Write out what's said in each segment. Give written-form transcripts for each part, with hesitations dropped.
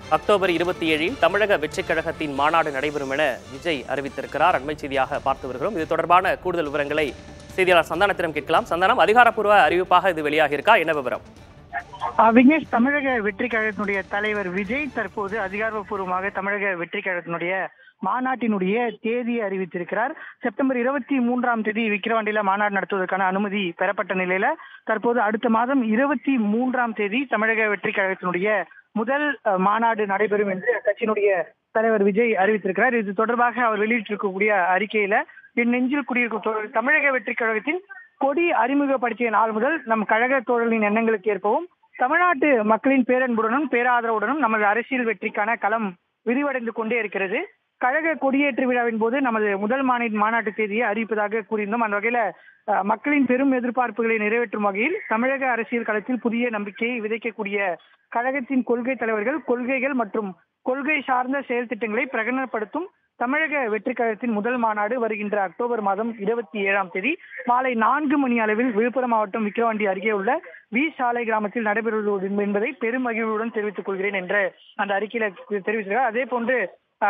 October 27 தமிழக வெற்றிக் கழகத்தின் மாநாடு நடைபெறும் என விஜய் அறிவித்திருக்கிறார். அண்மை செய்தியாக பார்த்து வருகிறோம். இது தொடர்பான கூடுதல் விவரங்களை செய்தியாளர் சந்தானத்திடம் கேட்கலாம். சந்தானம், அதிகாரப்பூர்வ அறிவிப்பாக இது வெளியாகி இருக்கா? என்ன விவரம்? விக்னேஷ், தமிழக வெற்றி கழகத்தினுடைய தலைவர் விஜய் தற்போது அதிகாரப்பூர்வமாக தமிழக வெற்றி கழகத்தினுடைய மாநாட்டினுடைய தேதியை அறிவித்திருக்கிறார். செப்டம்பர் 23ஆம் தேதி விக்கிரவாண்டியில மாநாடு நடத்துவதற்கான அனுமதி பெறப்பட்ட நிலையில தற்போது அடுத்த மாதம் 23ஆம் தேதி தமிழக வெற்றி கழகத்தினுடைய முதல் மாநாடு நடைபெறும் என்று கட்சியினுடைய தலைவர் விஜய் அறிவித்திருக்கிறார். இது தொடர்பாக அவர் வெளியிட்டிருக்கக்கூடிய அறிக்கையில, என் நெஞ்சில் குடியிருக்கும் தமிழக வெற்றி கழகத்தின் கொடி அறிமுகப்படுத்திய நாள் முதல் நம் கழக தோழர்களின் எண்ணங்களுக்கு ஏற்பவும் தமிழ்நாட்டு மக்களின் பேரன்புடனும் பேராதரவுடனும் நமது அரசியல் வெற்றிக்கான களம் விரிவடைந்து கொண்டே இருக்கிறது. கழக கொடியேற்று விழாவின் போது நமது முதல் மாநாட்டு தேதியை அறிவிப்பதாக கூறியிருந்தோம். அந்த வகையில மக்களின் பெரும் எதிர்பார்ப்புகளை நிறைவேற்றும் வகையில் தமிழக அரசியல் களத்தில் புதிய நம்பிக்கையை விதைக்கக்கூடிய கழகத்தின் கொள்கை தலைவர்கள், கொள்கைகள் மற்றும் கொள்கை சார்ந்த செயல் திட்டங்களை பிரகடனப்படுத்தும் தமிழக வெற்றி கழகத்தின் முதல் மாநாடு வருகின்ற அக்டோபர் மாதம் 27ஆம் தேதி மாலை 4 மணி அளவில் விழுப்புரம் மாவட்டம் விக்கிரவாண்டி அருகே உள்ள வி சாலை கிராமத்தில் நடைபெறுவது என்பதை பெரும் மகிழ்வுடன் தெரிவித்துக் கொள்கிறேன் என்று அந்த அறிக்கையில தெரிவித்திருக்கிறார். அதே போன்று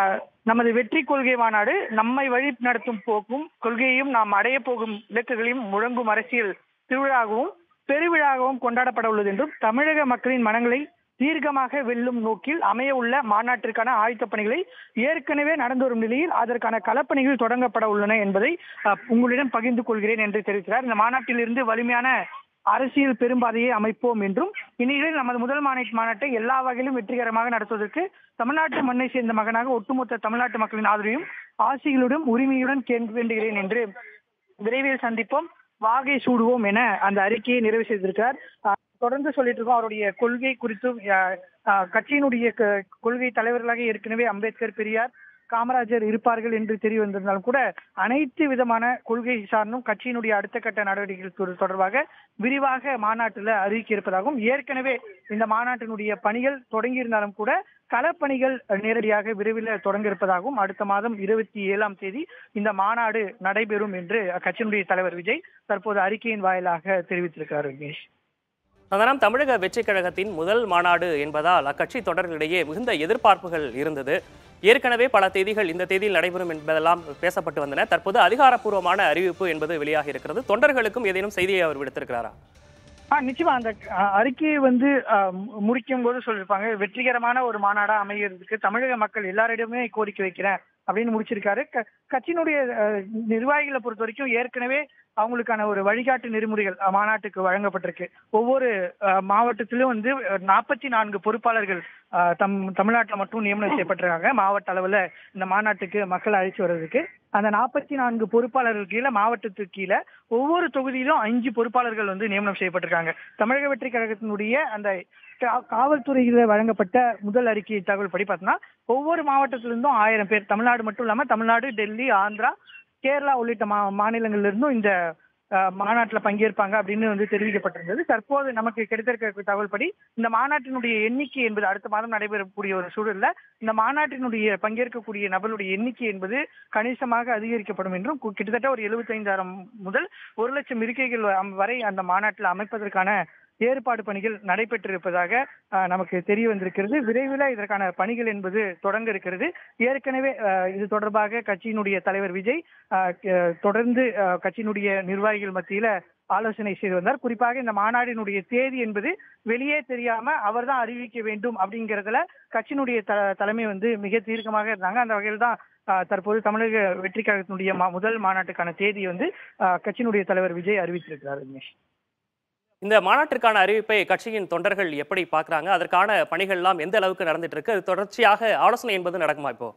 நமது வெற்றி கொள்கை மாநாடு நம்மை வழி நடத்தும் போக்கும் கொள்கையையும் நாம் அடைய போகும் இலக்குகளையும் முழங்கும் அரசியல் திருவிழாகவும் பெருவிழாகவும் கொண்டாடப்பட உள்ளது என்றும் தமிழக மக்களின் மனங்களை தீர்க்கமாக வெல்லும் நோக்கில் அமைய உள்ள மாநாட்டிற்கான ஆயத்த பணிகளை ஏற்கனவே நடந்து வரும் நிலையில் அதற்கான களப்பணிகள் தொடங்கப்பட உள்ளன என்பதை உங்களிடம் பகிர்ந்து கொள்கிறேன் என்று தெரிவிக்கிறார். இந்த மாநாட்டில் இருந்து வலிமையான அரசியல் பெரும்பாதையை அமைப்போம் என்றும் இந்நிலையில் நமது முதல் மாநாட்டை எல்லா வகையிலும் வெற்றிகரமாக நடத்துவதற்கு தமிழ்நாட்டு மண்ணை சேர்ந்த மகனாக ஒட்டுமொத்த தமிழ்நாட்டு மக்களின் ஆதரவையும் ஆசிகளுடன் உரிமையுடன் வேண்டுகிறேன் என்று விரைவில் சந்திப்போம், வாகை சூடுவோம் என அந்த அறிக்கையை நிறைவு செய்திருக்கிறார். தொடர்ந்து சொல்லிட்டு இருக்கோம், அவருடைய கொள்கை குறித்தும் கட்சியினுடைய கொள்கை தலைவர்களாக ஏற்கனவே அம்பேத்கர், பெரியார், காமராஜர் இருப்பார்கள் என்று தெரிய வந்திருந்தாலும் கூட அனைத்து விதமான கொள்கை சார்ந்தும் கட்சியினுடைய அடுத்த கட்ட நடவடிக்கைகள் தொடர்பாக விரிவாக மாநாட்டில் அறிவிக்க இருப்பதாகவும், ஏற்கனவே இந்த மாநாட்டினுடைய பணிகள் தொடங்கியிருந்தாலும் கூட களப்பணிகள் நேரடியாக விரைவில் தொடங்க இருப்பதாகவும், அடுத்த மாதம் 27ஆம் தேதி இந்த மாநாடு நடைபெறும் என்று கட்சியினுடைய தலைவர் விஜய் தற்போது அறிக்கையின் வாயிலாக தெரிவித்திருக்கிறார். விக்னேஷ், சந்தானம், தமிழக வெற்றி கழகத்தின் முதல் மாநாடு என்பதால் அக்கட்சி தொடர்களிடையே மிகுந்த எதிர்பார்ப்புகள் இருந்தது. ஏற்கனவே பல தேதிகள் இந்த தேதியில் நடைபெறும் என்பதெல்லாம் பேசப்பட்டு வந்தன. தற்போது அதிகாரப்பூர்வமான அறிவிப்பு என்பது வெளியாகி இருக்கிறது. தொண்டர்களுக்கும் ஏதேனும் செய்தியை அவர் விடுத்திருக்கிறாரா? நிச்சயமா அந்த அறிக்கையை முடிக்கும் போது சொல்லியிருப்பாங்க, வெற்றிகரமான ஒரு மாநாடா அமைகிறதுக்கு தமிழக மக்கள் எல்லாரிடமே கோரிக்கை வைக்கிறேன் அப்படின்னு முடிச்சிருக்காரு. கட்சியினுடைய நிர்வாகிகளை பொறுத்த வரைக்கும் ஏற்கனவே அவங்களுக்கான ஒரு வழிகாட்டு நெறிமுறைகள் மாநாட்டுக்கு வழங்கப்பட்டிருக்கு. ஒவ்வொரு மாவட்டத்திலும் 44 பொறுப்பாளர்கள் தமிழ்நாட்டில் மட்டும் நியமனம் செய்யப்பட்டிருக்காங்க. மாவட்ட அளவில் இந்த மாநாட்டுக்கு மக்கள் அழைச்சி வர்றதுக்கு அந்த 44 பொறுப்பாளர்கள் கீழே, மாவட்டத்துக்கு கீழே ஒவ்வொரு தொகுதியிலும் 5 பொறுப்பாளர்கள் நியமனம் செய்யப்பட்டிருக்காங்க. தமிழக வெற்றி கழகத்தினுடைய அந்த காவல்துறையில வழங்கப்பட்ட முதல் அறிக்கை தகவல் படி பார்த்தோம்னா ஒவ்வொரு மாவட்டத்திலிருந்தும் 1000 பேர், தமிழ்நாடு மட்டும் இல்லாம தமிழ்நாடு, டெல்லி, ஆந்திரா, கேரளா உள்ளிட்ட மாநிலங்கள்ல இருந்தும் இந்த மாநாட்டில் பங்கேற்பாங்க அப்படின்னு தெரிவிக்கப்பட்டிருந்தது. தற்போது நமக்கு கிடைத்திருக்க தகவல் படி இந்த மாநாட்டினுடைய எண்ணிக்கை என்பது அடுத்த மாதம் நடைபெறக்கூடிய ஒரு சூழல்ல இந்த மாநாட்டினுடைய பங்கேற்கக்கூடிய நபர்களுடைய எண்ணிக்கை என்பது கணிசமாக அதிகரிக்கப்படும் என்றும், கிட்டத்தட்ட ஒரு 75,000 முதல் 1,00,000 இருக்கைகள் வரை அந்த மாநாட்டில் அமைப்பதற்கான ஏற்பாடு பணிகள் நடைபெற்றிருப்பதாக நமக்கு தெரிய வந்திருக்கிறது. விரைவில் இதற்கான பணிகள் என்பது தொடங்க இருக்கிறது. ஏற்கனவே இது தொடர்பாக கட்சியினுடைய தலைவர் விஜய் தொடர்ந்து கட்சியினுடைய நிர்வாகிகள் மத்தியில ஆலோசனை செய்து வந்தார். குறிப்பாக இந்த மாநாடினுடைய தேதி என்பது வெளியே தெரியாம அவர் தான் அறிவிக்க வேண்டும் அப்படிங்கிறதுல கட்சியினுடைய தலைமை மிக தீர்க்கமாக இருந்தாங்க. அந்த வகையில் தான் தற்போது தமிழக வெற்றி கழகத்தினுடைய முதல் மாநாட்டுக்கான தேதி கட்சியினுடைய தலைவர் விஜய் அறிவித்திருக்கிறார். விக்னேஷ், இந்த மாநாட்டிற்கான அறிவிப்பை கட்சியின் தொண்டர்கள் எப்படி பார்க்கறாங்க? அதற்கான பணிகள் எல்லாம் எந்த அளவுக்கு நடந்துட்டு இருக்கு? அது தொடர்ச்சியாக ஆலோசனை என்பது நடக்குமா இப்போ?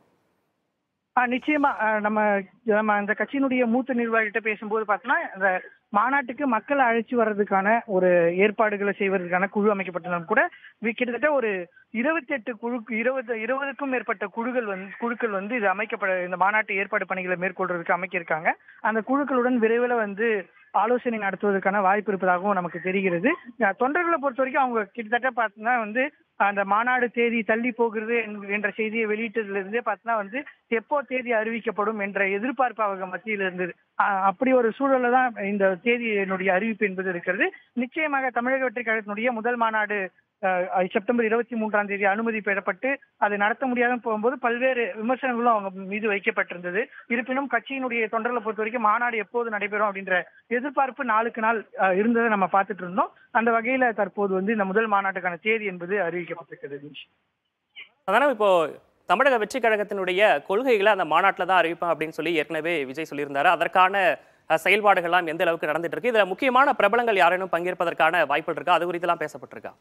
நிச்சயமா நம்ம அந்த கட்சியினுடைய மூத்த நிர்வாகிகிட்ட பேசும்போது பார்த்தோம்னா, இந்த மாநாட்டுக்கு மக்களை அழைச்சி வர்றதுக்கான ஒரு ஏற்பாடுகளை செய்வதற்கான குழு அமைக்கப்பட்டிருந்தாலும் கூட கிட்டத்தட்ட ஒரு 28 20க்கும் மேற்பட்ட குழுக்கள் இது அமைக்கப்பட இந்த மாநாட்டு ஏற்பாடு பணிகளை மேற்கொள்றதுக்கு அமைக்கிருக்காங்க. அந்த குழுக்களுடன் விரைவில் ஆலோசனை நடத்துவதற்கான வாய்ப்பு இருப்பதாகவும் நமக்கு தெரிகிறது. தொண்டர்களை பொறுத்த வரைக்கும் அவங்க கிட்டத்தட்ட பார்த்தீங்கன்னா அந்த மாநாடு தேதி தள்ளி போகிறது என்ற செய்தியை வெளியிட்டதுல இருந்தே பார்த்தீங்கன்னா எப்போ தேதி அறிவிக்கப்படும் என்ற எதிர்பார்ப்பு அவங்க மத்தியில் இருந்தது. அப்படி ஒரு சூழல்ல தான் இந்த தேதியினுடைய அறிவிப்பு என்பது இருக்கிறது. நிச்சயமாக தமிழக வெற்றி கழகத்தினுடைய முதல் மாநாடு செப்டம்பர் 23ஆம் தேதி அனுமதி பெறப்பட்டு அதை நடத்த முடியாத போகும்போது பல்வேறு விமர்சனங்களும் அவங்க மீது வைக்கப்பட்டிருந்தது. இருப்பினும் கட்சியினுடைய தொண்டர்களை பொறுத்த வரைக்கும் மாநாடு எப்போது நடைபெறும் அப்படின்ற எதிர்பார்ப்பு நாளுக்கு நாள் இருந்ததை நம்ம பார்த்துட்டு இருந்தோம். அந்த வகையில தற்போது வந்து இந்த முதல் மாநாட்டுக்கான தேதி என்பது அறிவிக்கப்பட்டிருக்கிறது. அதனால இப்போ தமிழக வெற்றி கழகத்தினுடைய கொள்கைகளை அந்த மாநாட்டில் தான் அறிவிப்பேன் அப்படின்னு சொல்லி ஏற்கனவே விஜய் சொல்லியிருந்தாரு. அதற்கான செயல்பாடுகள்லாம் எந்த அளவுக்கு நடந்துட்டு இருக்கு? இதுல முக்கியமான பிரபலங்கள் யாரேனும் பங்கேற்பதற்கான வாய்ப்புகள் இருக்கா? அது குறித்தெல்லாம் பேசப்பட்டிருக்கா?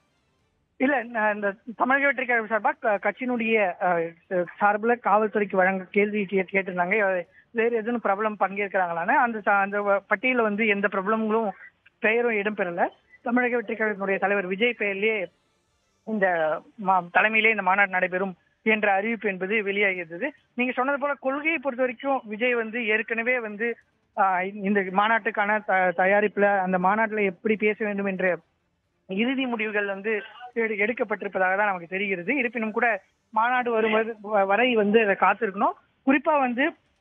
இல்ல, இந்த தமிழக வெற்றி கழகம் சார்பாக கட்சியினுடைய சார்பில் காவல்துறைக்கு வழங்க கேள்வி கேட்டிருந்தாங்க. வேறு எதுவும் பிரபலம் பங்கேற்கிறாங்களான்னு. அந்த பட்டியல வந்து எந்த பிரபலங்களும் பெயரும் இடம்பெறல. தமிழக வெற்றி கழகத்தினுடைய தலைவர் விஜய் பெயர்லேயே இந்த தலைமையிலே இந்த மாநாடு நடைபெறும் என்ற அறிவிப்பு என்பது வெளியாகியிருந்தது. நீங்க சொன்னது போல கொள்கையை பொறுத்த வரைக்கும் விஜய் வந்து ஏற்கனவே வந்து இந்த மாநாட்டுக்கான தயாரிப்புல அந்த மாநாட்டுல எப்படி பேச வேண்டும் என்ற இறுதி முடிவுகள் வந்து எடுக்கப்பட்டிருப்பதாக தான் நமக்கு தெரிகிறது. இருப்பினும் கூட மாநாடு வருவது வரை வந்து அதை காத்திருக்கணும். குறிப்பா வந்து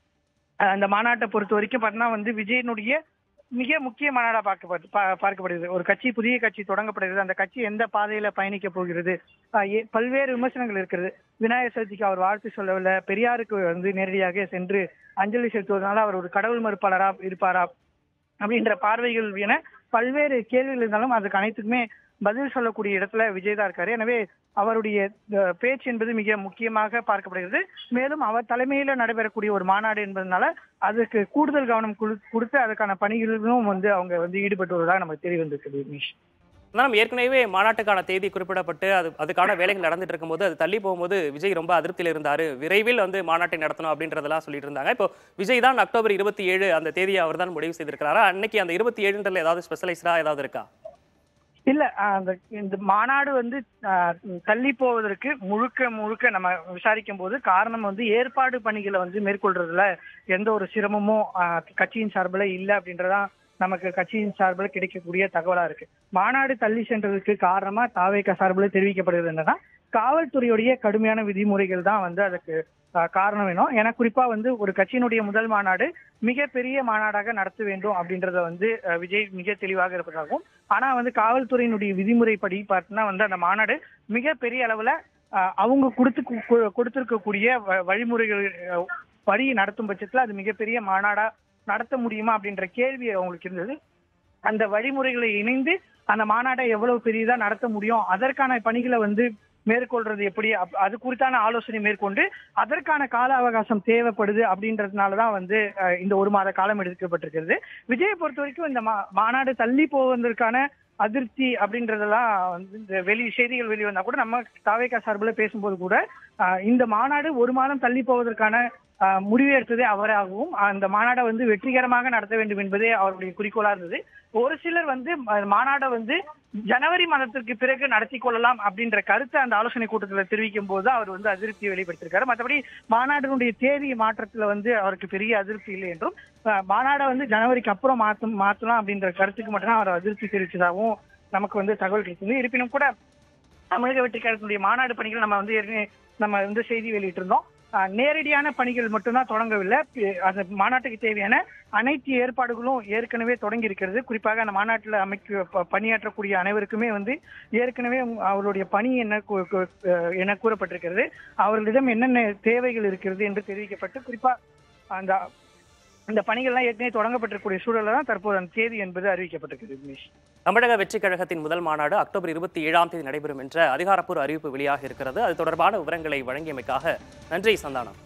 அந்த மாநாட்டை பொறுத்த வரைக்கும் பார்த்தீங்கன்னா வந்து விஜயனுடைய மிக முக்கிய மாநாடா பார்க்கப்படுகிறது. ஒரு கட்சி, புதிய கட்சி தொடங்கப்படுகிறது. அந்த கட்சி எந்த பாதையில பயணிக்க போகிறது, பல்வேறு விமர்சனங்கள் இருக்கிறது. விநாயகர் சதுர்த்திக்கு அவர் வாழ்த்து சொல்லவில்லை, பெரியாருக்கு வந்து நேரடியாக சென்று அஞ்சலி செலுத்துவதனால அவர் ஒரு கடவுள் மறுப்பாளரா இருப்பாரா அப்படின்ற பார்வைகள் என பல்வேறு கேள்விகள் இருந்தாலும் அதுக்கு அனைத்துக்குமே பதில் சொல்லக்கூடிய இடத்துல விஜய் தான் இருக்காரு. எனவே அவருடைய பேச்சு என்பது மிக முக்கியமாக பார்க்கப்படுகிறது. மேலும் அவர் தலைமையில நடைபெறக்கூடிய ஒரு மாநாடு என்பதனால அதுக்கு கூடுதல் கவனம் கொடுத்து அதுக்கான பணிகளிலும் வந்து அவங்க வந்து ஈடுபட்டு வருவதாக நமக்கு தெரிய வந்திருக்குது. விக்னேஷ், ஏற்கனவே மாநாட்டுக்கான தேதி குறிப்பிடப்பட்டு அதுக்கான வேலைகள் நடந்துட்டு இருக்கும்போது அது தள்ளி போகும்போது விஜய் ரொம்ப அதிருப்தியில் இருந்தாரு. விரைவில் வந்து மாநாட்டை நடத்தணும் அப்படின்றதெல்லாம் சொல்லிட்டு இருந்தாங்க. இப்போ விஜய் தான் அக்டோபர் 27 அந்த தேதியை அவர் தான் முடிவு செய்திருக்கிறாரா? அன்னைக்கு அந்த 27 ஏதாவது ஸ்பெஷலைஸ்டா ஏதாவது இருக்கா? இல்ல, இந்த மாநாடு வந்து தள்ளி போவதற்கு முழுக்க நம்ம விசாரிக்கும் போது காரணம் வந்து ஏற்பாடு பணிகளை வந்து மேற்கொள்றதுல எந்த ஒரு சிரமமும் கட்சியின் சார்பில் இல்லை அப்படின்றதான் நமக்கு கட்சியின் சார்பில் கிடைக்கக்கூடிய தகவலா இருக்கு. மாநாடு தள்ளி சென்றதுக்கு காரணமா தாவேகா சார்பில் தெரிவிக்கப்படுகிறது என்னன்னா, காவல்துறையுடைய கடுமையான விதிமுறைகள் தான் வந்து அதுக்கு காரணம் வேணும். ஏன்னா குறிப்பா வந்து ஒரு கட்சியினுடைய முதல் மாநாடு மிகப்பெரிய மாநாடாக நடத்த வேண்டும் அப்படின்றத வந்து விஜய் மிக தெளிவாக இருப்பதாகவும், ஆனா வந்து காவல்துறையினுடைய விதிமுறைப்படி பார்த்தீங்கன்னா வந்து அந்த மாநாடு மிகப்பெரிய அளவுல அவங்க கொடுத்திருக்கக்கூடிய வழிமுறைகள் படி நடத்தும் பட்சத்துல அது மிகப்பெரிய மாநாடா நடத்த முடியுமா அப்படின்ற கேள்வி அவங்களுக்கு இருந்தது. அந்த வழிமுறைகளை இணைந்து அந்த மாநாட்டை எவ்வளவு பெரியதா நடத்த முடியும், அதற்கான பணிகளை வந்து மேற்கொள்றது எப்படி, அது குறித்தான ஆலோசனை மேற்கொண்டு அதற்கான கால அவகாசம் தேவைப்படுது அப்படின்றதுனாலதான் வந்து இந்த ஒரு மாத காலம் எடுக்கப்பட்டிருக்கிறது. விஜயை பொறுத்த வரைக்கும் இந்த மாநாடு தள்ளி போவதற்கான அதிருப்தி அப்படின்றதெல்லாம் வந்து இந்த செய்திகள் வெளிவந்தா கூட நம்ம தாவேகா சார்பில் பேசும்போது கூட இந்த மாநாடு ஒரு மாதம் தள்ளி போவதற்கான முடிவு எடுத்ததே அவராகவும் அந்த மாநாடை வந்து வெற்றிகரமாக நடத்த வேண்டும் என்பதே அவருடைய குறிக்கோளா இருந்தது. ஒரு சிலர் வந்து மாநாடை வந்து ஜனவரி மாதத்திற்கு பிறகு நடத்தி கொள்ளலாம் அப்படின்ற கருத்தை அந்த ஆலோசனை கூட்டத்தில் தெரிவிக்கும் போது அவர் வந்து அதிருப்தியை வெளிப்படுத்தியிருக்காரு. மற்றபடி மாநாட்டினுடைய தேதி மாற்றத்துல வந்து அவருக்கு பெரிய அதிருப்தி இல்லை என்றும், மாநாடை வந்து ஜனவரிக்கு அப்புறம் மாற்றலாம் அப்படின்ற கருத்துக்கு மட்டும்தான் அவர் அதிருப்தி தெரிவித்ததாகவும் நமக்கு வந்து தகவல் கிடைத்தது. இருப்பினும் கூட தமிழக வெற்றி கழகத்தினுடைய மாநாடு பணிகள் நம்ம வந்து செய்தி வெளியிட்டிருந்தோம். நேரடியான பணிகள் மட்டும்தான் தொடங்கவில்லை. அந்த மாநாட்டுக்கு தேவையான அனைத்து ஏற்பாடுகளும் ஏற்கனவே தொடங்கி இருக்கிறது. குறிப்பாக அந்த மாநாட்டில் பணியாற்றக்கூடிய அனைவருக்குமே வந்து ஏற்கனவே அவருடைய பணி என்ன கூறப்பட்டிருக்கிறது, அவர்களிடம் என்னென்ன தேவைகள் இருக்கிறது என்று தெரிவிக்கப்பட்டு குறிப்பா அந்த பணிகள்லாம் ஏற்கனவே தொடங்கப்பட்டிருக்கூடிய சூழலில் தான் தற்போது அந்த தேதி என்பது அறிவிக்கப்பட்டிருக்கிறது. தமிழக வெற்றி கழகத்தின் முதல் மாநாடு அக்டோபர் 27 நடைபெறும் என்ற அதிகாரப்பூர்வ அறிவிப்பு வெளியாக இருக்கிறது. அது தொடர்பான விவரங்களை வழங்கியமைக்காக நன்றி சந்தானம்.